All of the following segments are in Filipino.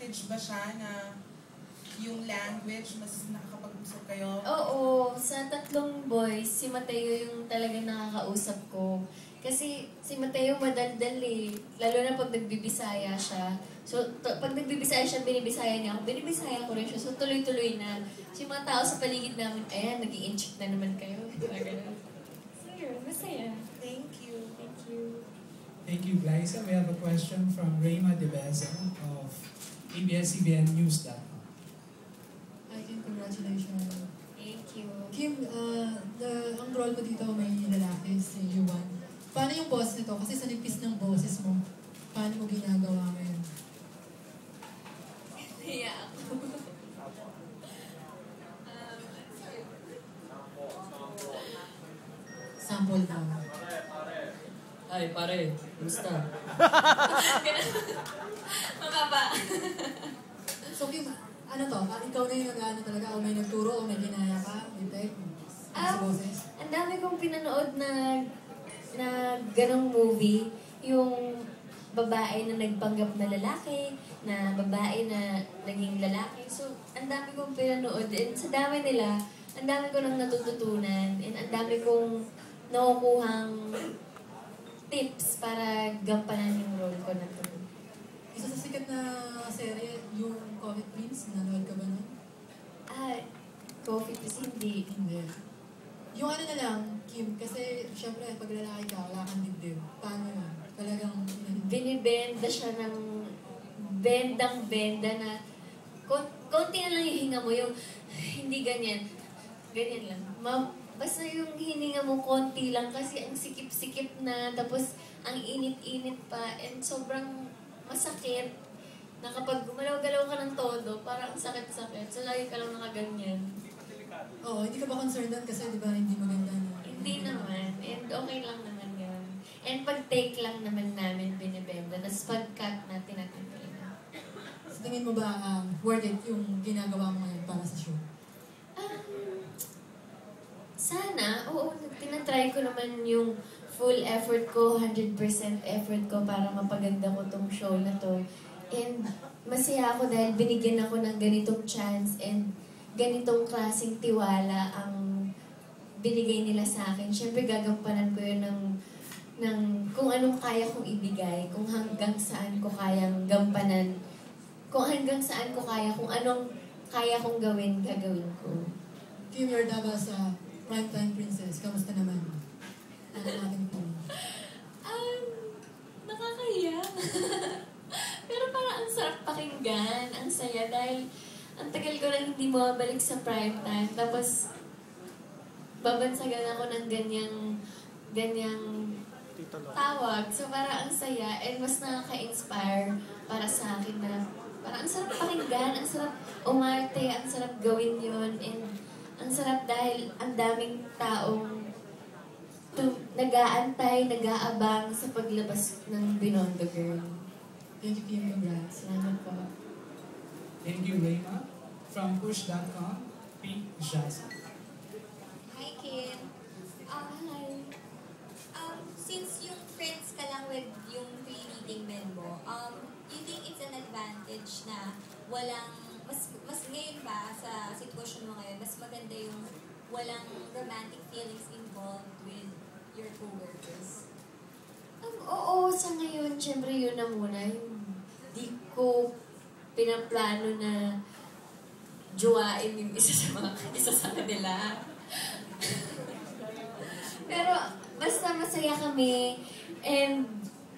advantage ba siya na yung language, mas nakakapag-usap kayo? Oo, sa tatlong boys, si Mateo yung talagang nakakausap ko. Kasi si Mateo madaldal eh. Lalo na pag nagbibisaya siya. So, pag nagbibisaya siya, binibisaya niya ako. Binibisaya ko rin siya. So, tuloy-tuloy na. So, yung mga tao sa paligid namin, ayan, nag-i-incheck na naman kayo. So, yun, masaya. Thank you. Thank you. Thank you, Glyza. We have a question from Reyma De Beza of ABS-CBN News.com. Hi, Kim. Congratulations. Thank you. Kim, ang role mo dito may lalaki, si Yuan. Paano yung boss nito? Kasi sa nipis ng boses mo, paano mo ginagawa ngayon? Yeah. Sample daw. Ay, pare, kumusta? Mababa. So, Kim, ano to? Ikaw na yung nag-ano talaga? O may nagturo o may ginaya ka? May tech? Sa boses? Ang dami kong pinanood na ganong movie. Yung babae na nagpanggap na lalaki, na babae na naging lalaki. So, ang dami kong pinanood. And sa dami nila, ang dami ko nang natututunan. And ang dami kong nakukuhang tips para gampanan yung role ko na to. Isa sa sikat na serye, yung Coffee Prince, nanood ka ba nun? Coffee Prince, hindi. Hindi. Yung ano na lang, Kim, kasi syempre pag lalaki ka, wala kang dibdib. Paano yun? Talagang... Binibenda siya ng bendang-benda na konti na lang yung hinga mo, yung hindi ganyan. Ganyan lang. Basta yung hininga mo konti lang kasi ang sikip-sikip na, tapos ang init-init pa, and sobrang masakit na kapag gumalaw-galaw ka ng todo, parang sakit-sakit. So, lagi ka lang nakaganyan. Oo, hindi ka ba concerned doon kasi di ba hindi maganda na? Hindi naman. And okay lang naman yun. And pag-take lang naman namin binibenda. Tapos pag-cut natin natin. So, tingin mo ba worth it yung ginagawa mo ngayon para sa show? Sana. Oo, tinatry ko naman yung full effort ko, 100% effort ko para mapaganda ko tong show na to. And masaya ako dahil binigyan ako ng ganitong chance and ganitong klaseng tiwala ang binigay nila sa akin. Siyempre, gagampanan ko yun ng kung anong kaya kong ibigay, kung hanggang saan ko kayang gampanan, kung hanggang saan ko kaya, kung anong kaya kong gawin, gagawin ko. Kim Yordaba sa Primetime Princess, kamusta naman? Ano natin po? Nakakahiya. Pero parang ang sarap pakinggan, ang saya dahil ang tagal ko lang hindi bumabalik sa primetime. Tapos, babansagan ako ng ganyang tawag. So, parang ang saya and mas nakaka-inspire para sa akin na parang ang sarap pakinggan, ang sarap umarte, ang sarap gawin yun. And ang sarap dahil ang daming taong nag-aantay, nag-aabang sa paglabas ng Binondo Girl. Thank you, Kim. Congrats. Salamat po. Thank you, Reyma. From Push.com, Pink Jaza. Hi, Kim. Hi. Since yung friends ka lang with yung pre-leading men mo, you think it's an advantage na mas ngayon ba sa sitwasyon mo ngayon, mas maganda yung walang romantic feelings involved with your co-workers? Oo, sa ngayon, syempre yun na muna. Hindi ko pinaplano na jowain yung isa sa kanila. Pero basta masaya kami and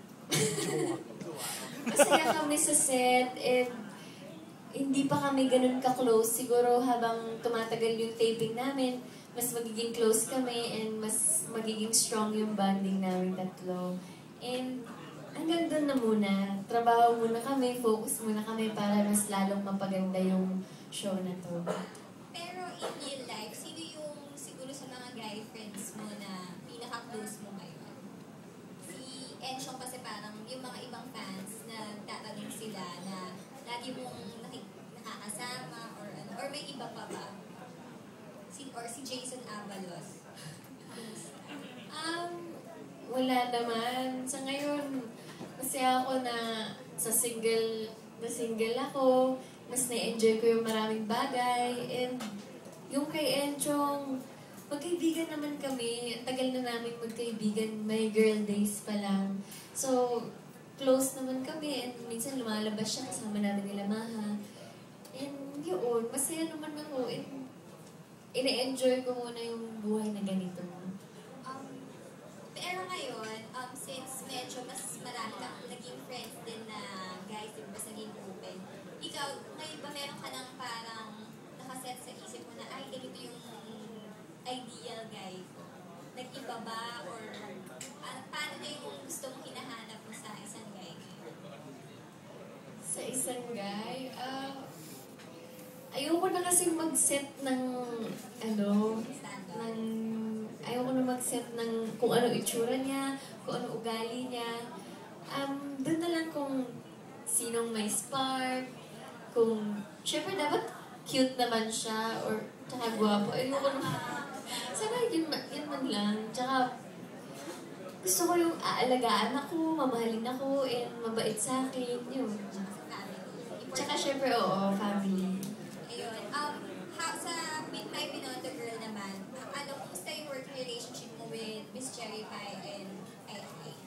masaya kami sa set and hindi pa kami ganun ka-close. Siguro habang tumatagal yung taping namin, mas magiging close kami and mas magiging strong yung bonding namin tatlo. And hanggang doon na muna. Trabaho muna kami, focus muna kami para mas lalong mapaganda yung show na to. Pero in real life, sino yung siguro sa mga guy friends mo na pinaka-close mo ngayon? Si Enchong kasi parang yung mga ibang fans na tatanong sila na lagi mong nakakasama or may iba pa ba? Si Jason Avalos. Wala naman. Sa ngayon, masaya ako na sa single na single ako, mas na-enjoy ko yung maraming bagay, and yung kay Enchong, magkaibigan naman kami. Ang tagal na namin magkaibigan, may girl days pa lang. So, close naman kami, and minsan lumalabas siya, kasama namin nila Maha. And yun, masaya naman ako, and ina-enjoy ko muna yung buhay na ganito. Pero ngayon, since medyo mas marami kang naging friends din na guys, di ba mas naging open, ikaw, ngayon ba meron ka ng parang nakaset sa isip mo na, ay, ganito yung ideal guy ko? Nag-iba ba? Or paano na yung gusto mong hinahanap mo sa isang guy ngayon? Sa isang guy, ayoko na kasi mag-set ng, ayoko na mag-set ng kung ano itsura niya, kung ano ugali niya. Doon na lang kung sinong may spark, kung, syempre dapat cute naman siya, or tsaka gwapo. Ayoko na, sana yun man lang. Tsaka, gusto ko yung aalagaan ako, mamahalin ako, and mabait sa akin, yun. Tsaka syempre, oo, family. Ayun. Sa With My Binondo Girl naman, kumusta yung working relationship mo with Miss Cherry Pie and Ai?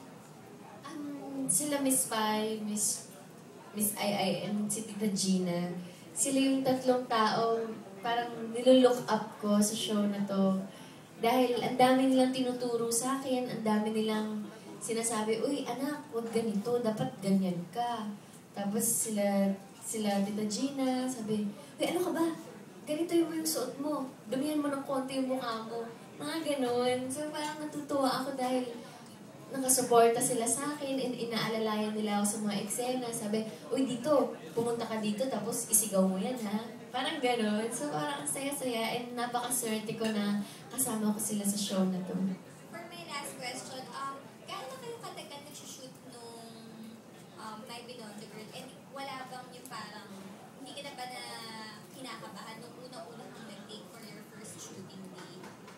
Sila Miss Pai, Miss Ai, and si Tita Gina. Sila yung tatlong taong parang nilulook up ko sa show na to. Dahil ang dami nilang tinuturo sa akin, ang dami nilang sinasabi, uy anak, huwag ganito, dapat ganyan ka. Tapos sila Tita Gina, sabi, uy ano ka ba? Ganito yung suot mo. Dumihan mo ng konti yung mukha mo. Mga ganon. So parang natutuwa ako dahil nakasuporta sila sa akin and inaalalayan nila ako sa mga eksena. Sabi, uy dito, pumunta ka dito tapos isigaw mo yan ha. Parang ganon. So parang saya-saya and napakaswerte ko na kasama ko sila sa show na to. For my last question, gaano kayo katagal nag-shoot nung My Binondo Girl? And wala bang yung parang, hindi ka na ba na kinakabahan nung una-una kang nag-take for your first shooting day?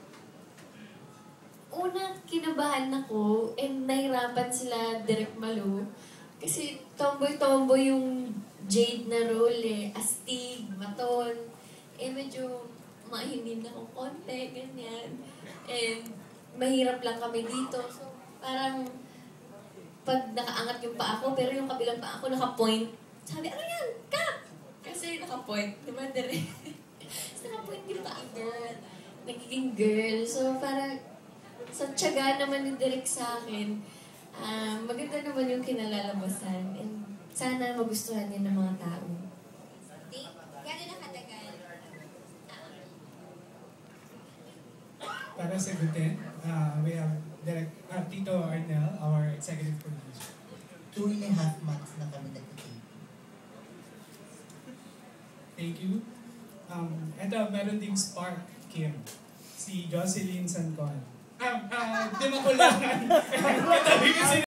Una, kinabahan ako and nahirapan sila Direk Malu. Kasi tomboy-tomboy yung Jade na role eh. Astig, maton. Eh medyo mahinim na akong konti, ganyan. And mahirap lang kami dito. So parang pag nakaangat yung paa ko, pero yung kabilang paa ko naka-point. Sabi, ano yan? Cut! Kasi naka-point. Diba, Direk? Tapos naka-point yung paa ko. Nagiging girl. So parang sa tiyaga naman ni Direk sa akin, maganda naman yung kinalalabasan. And sana magustuhan din ng mga tao. Gano'n na katagal? Para sagutin, we have Tito Arnel, our executive producer. 2.5 months na kami nag-tape. Thank you. Ito, meron ding Spark Kim. Si Jocelyn Sancon. Di makulangan. Katabi kasi